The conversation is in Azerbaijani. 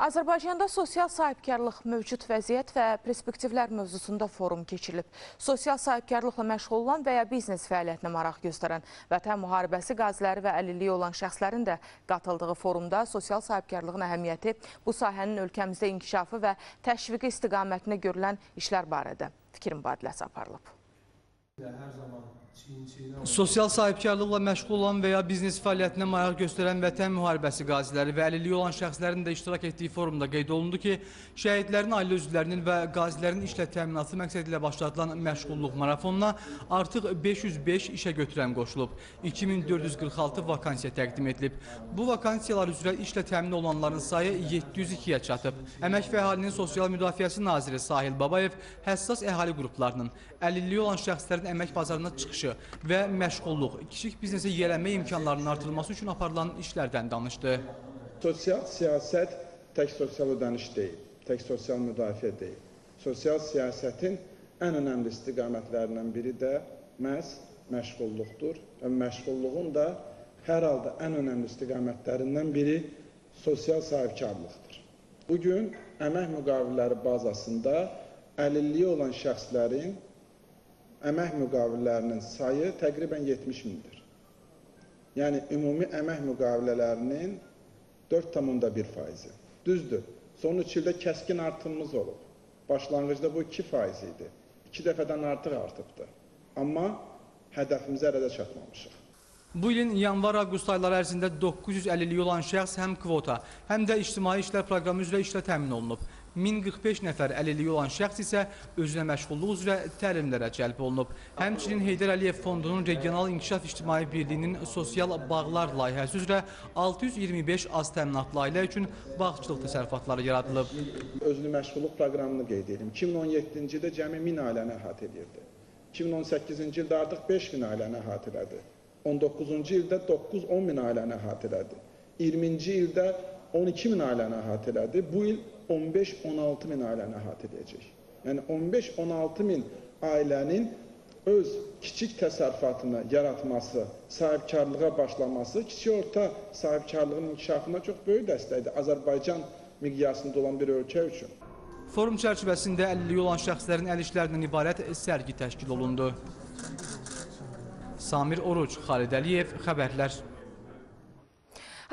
Azərbaycanda sosial sahibkarlıq mövcud vəziyyət və perspektivlər mövzusunda forum keçirilib. Sosial sahibkarlıqla məşğul olan və ya biznes fəaliyyətinə maraq göstərən, vətən müharibəsi qaziləri və əlilliyi olan şəxslərin də qatıldığı forumda sosial sahibkarlığın əhəmiyyəti, bu sahənin ölkəmizdə inkişafı və təşviqi istiqamətində görülən işlər barədə fikir mübadiləsi aparılıb. Sosial sahibkarlıqla məşğul olan və ya biznes fəaliyyətinə maraq göstərən vətən müharibəsi qaziləri və əlilliyi olan şəxslərin də iştirak etdiyi forumda qeyd olundu ki, şəhidlərin ailə üzvlərinin və qazilərin işlə təminatı məqsədilə başlatılan məşğulluq marafonuna artıq 505 işə götürən qoşulub. 2446 vakansiya təqdim edilib. Bu vakansiyalar üzrə işlə təmin olanların sayı 702-yə çatıb. Əmək və Əhalinin Sosial Müdafiəsi Naziri Sahil Babayev həssas əhali qruplarının, əlilliyi olan şəxslərin əmək bazarına çıxışı və məşğulluq, kiçik biznesə yiyələnmə imkanlarının artırılması üçün aparılan işlərdən danışdı. Sosial siyasət tək sosial ödəniş deyil, tək sosial müdafiə deyil. Sosial siyasətin ən önəmli istiqamətlərindən biri də məhz məşğulluqdur və məşğulluğun da hər halda ən önəmli istiqamətlərindən biri sosial sahibkarlıqdır. Bugün əmək müqavilləri bazasında əlilliyi olan şəxslərin əmək müqavilələrinin sayı təqribən 70 mindir. Yəni, ümumi əmək müqavilələrinin 4,1%. Düzdür, son 3 ildə kəskin artımımız olub. Başlanğıcda bu 2% idi. 2 dəfədən artıq artıbdır. Amma hədəfimizə əldə çatmamışıq. Bu ilin yanvar-avqust ayları ərzində 950 olan şəxs həm kvota, həm də ictimai işlər proqramı üzrə işlə təmin olunub. 1045 nəfər əlilliyi olan şəxs isə özünə məşğulluq üzrə təlimlərə cəlb olunub. Həmçinin Heydər Əliyev Fondunun Regional İnkişaf İctimai Birliyinin Sosial Bağlar layihəsi üzrə 625 az təminatlı ailə üçün bağçılıq təsərrüfatları yaradılıb. Özünü məşğulluq proqramını qeyd edim. 2017-ci ildə cəmi 1000 ailəni əhatə edirdi. 2018-ci ildə artıq 5000 ailəni əhatə elədi. 19-cu ildə 9-10 min ailəni əhatə elədi. 20-ci ildə 12 min ailəni əhatə elədi. Bu il 15-16 min ailəni əhatə edəcək. Yəni 15-16 min ailənin öz kiçik təsərrüfatını yaratması, sahibkarlığa başlaması, kiçik orta sahibkarlığın inkişafına çox böyük dəstəkdir Azərbaycan miqyasında olan bir ölkə üçün. Forum çərçivəsində əlilliyi olan şəxslərin əl işlərindən ibarət sərgi təşkil olundu. Samir Oruc, Xalid Əliyev, Xəbərlər.